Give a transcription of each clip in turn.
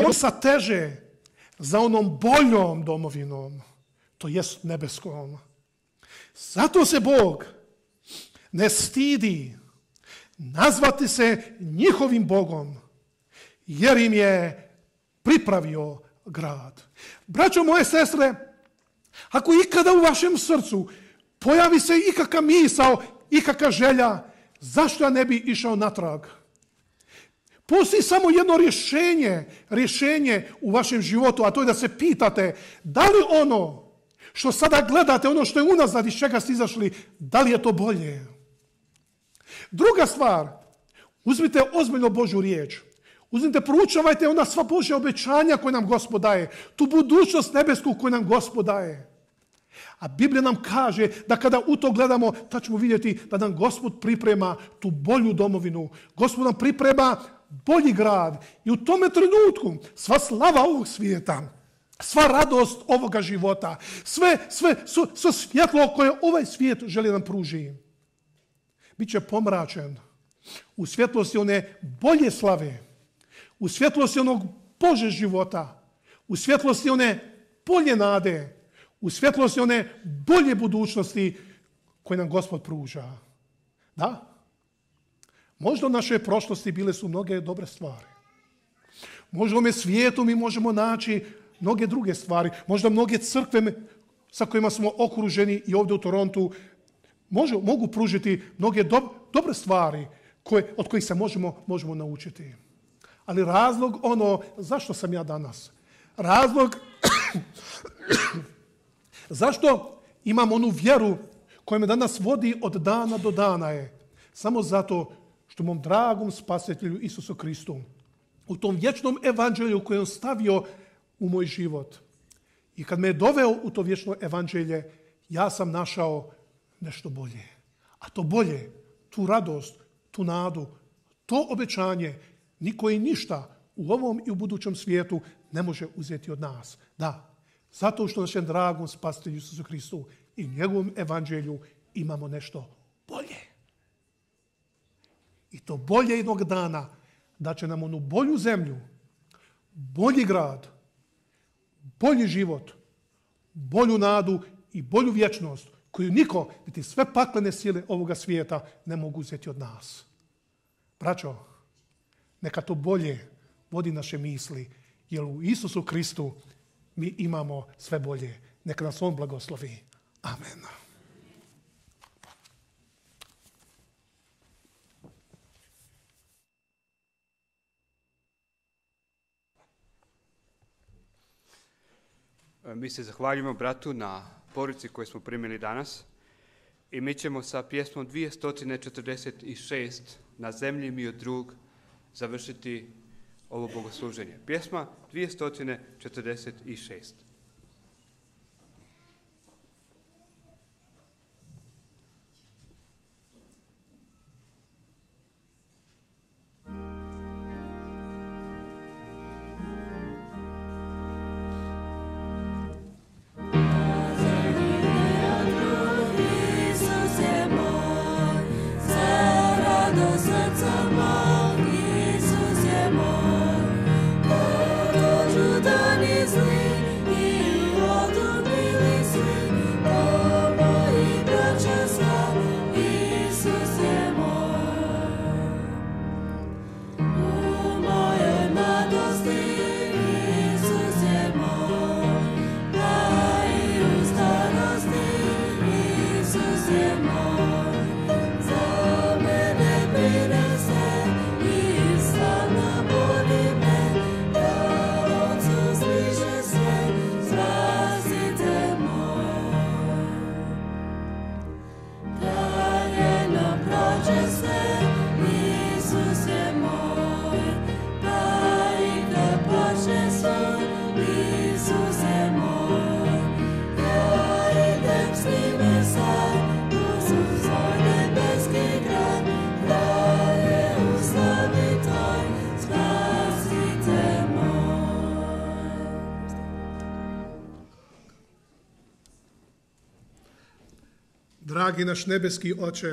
on sa teže za onom boljom domovinom, to jest nebeskom. Zato se Bog ne stidi nazvati se njihovim Bogom, jer im je pripravio grad. Braćo moje sestre, ako ikada u vašem srcu pojavi se ikakva misao, ikakva želja, zašto ja ne bi išao natrag? Postoji samo jedno rješenje u vašem životu, a to je da se pitate da li ono što sada gledate, ono što je unazad iz čega ste izašli, da li je to bolje? Druga stvar, uzmite ozbiljno Božju riječ. Uzmite, proučavajte ona sva Božja obećanja koje nam Gospod daje, tu budućnost nebesku koju nam Gospod daje. A Biblija nam kaže da kada u to gledamo, tad ćemo vidjeti da nam Gospod priprema tu bolju domovinu. Gospod nam priprema bolji grad. I u tome trenutku sva slava ovog svijeta, sva radost ovoga života, sve svjetlo koje ovaj svijet želi nam pruži, bit će pomračen u svjetlosti one bolje slave, u svjetlosti onog Božeg života, u svjetlosti one bolje nade, u svjetlosti one bolje budućnosti koje nam Gospod pruža. Da? Možda u našoj prošlosti bile su mnoge dobre stvari. Možda u ovome svijetu mi možemo naći mnoge druge stvari. Možda mnoge crkve sa kojima smo okruženi i ovdje u Torontu mogu pružiti mnoge dobre stvari od kojih se možemo naučiti. Ali razlog zašto sam ja danas? Razlog zašto imam onu vjeru koja me danas vodi od dana do dana je samo zato što mom dragom spasitelju Isusu Kristu u tom vječnom evanđelju koje on stavio u moj život. I kad me je doveo u to vječno evanđelje, ja sam našao nešto bolje. A to bolje, tu radost, tu nadu, to obećanje, niko i ništa u ovom i u budućem svijetu ne može uzeti od nas. Da, zato što našem dragom spasitelju Isusu Kristu i njegovom evanđelju imamo nešto bolje. I to bolje jednog dana da će nam onu bolju zemlju, bolji grad, bolji život, bolju nadu i bolju vječnost koju niko, niti sve paklene sile ovoga svijeta ne mogu uzeti od nas. Braćo, neka to bolje vodi naše misli, jer u Isusu Kristu mi imamo sve bolje. Neka nas on blagoslovi. Amen. Mi se zahvaljujemo bratu na poruci koju smo primili danas i mi ćemo sa pjesmom 246 Na zemlji mi od drug završiti ovo bogosluženje. Pjesma 246. Dragi naš nebeski Oče,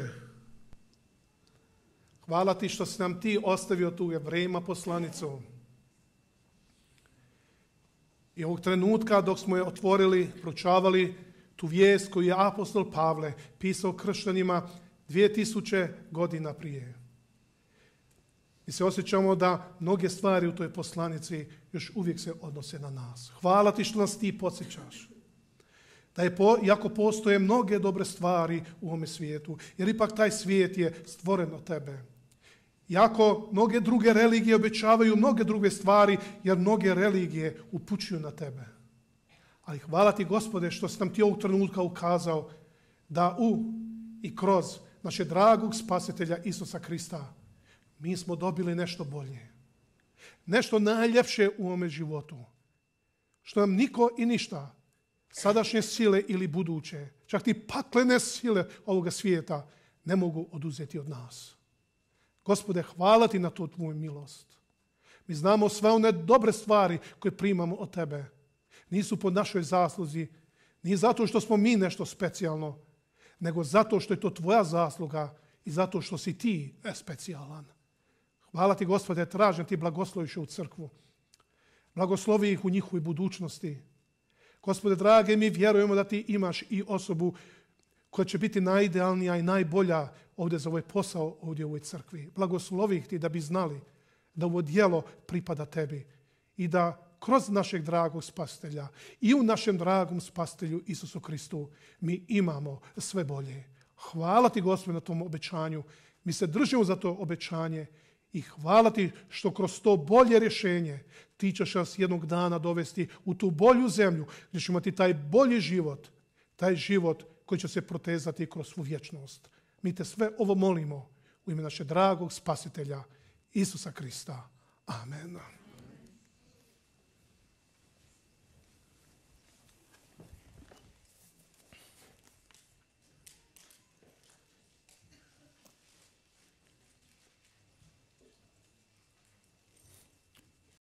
hvala ti što si nam ti ostavio tu Jevrejima poslanicu. I ovog trenutka dok smo je otvorili, proučavali tu vijest koju je apostol Pavle pisao kršćanima 2000 godina prije. Mi se osjećamo da mnoge stvari u toj poslanici još uvijek se odnose na nas. Hvala ti što nas ti podsjećaš. Da je iako postoje mnoge dobre stvari u ovome svijetu, jer ipak taj svijet je stvoren od tebe. Iako mnoge druge religije obećavaju mnoge druge stvari, jer mnoge religije upućuju na tebe. Ali hvala ti, Gospode, što si nam ti ovog trenutka ukazao da i kroz našeg dragog spasitelja Isusa Krista mi smo dobili nešto bolje. Nešto najljepše u ovome životu. Što nam niko i ništa, sadašnje sile ili buduće, čak ti paklene sile ovoga svijeta ne mogu oduzeti od nas. Gospode, hvala ti na tu tvoju milost. Mi znamo sve one dobre stvari koje primamo od tebe. Nisu po našoj zasluzi, nije zato što smo mi nešto specijalno, nego zato što je to tvoja zasluga i zato što si ti specijalan. Hvala ti, Gospode, tražim ti blagosloviš u crkvu. Blagoslovi ih u njihovoj budućnosti. Gospode, drage, mi vjerujemo da ti imaš i osobu koja će biti najidealnija i najbolja ovdje za ovaj posao ovdje u ovoj crkvi. Blagoslovi ih ti da bi znali da ovo djelo pripada tebi i da kroz našeg dragog spasitelja i u našem dragom spasitelju Isusu Kristu mi imamo sve bolje. Hvala ti, Gospode, na tom obećanju. Mi se držimo za to obećanje i hvala ti što kroz to bolje rješenje ti ćeš nas jednog dana dovesti u tu bolju zemlju gdje ćemo imati taj život koji će se protezati kroz svu vječnost. Mi te sve ovo molimo u ime našeg dragog spasitelja Isusa Krista. Amen.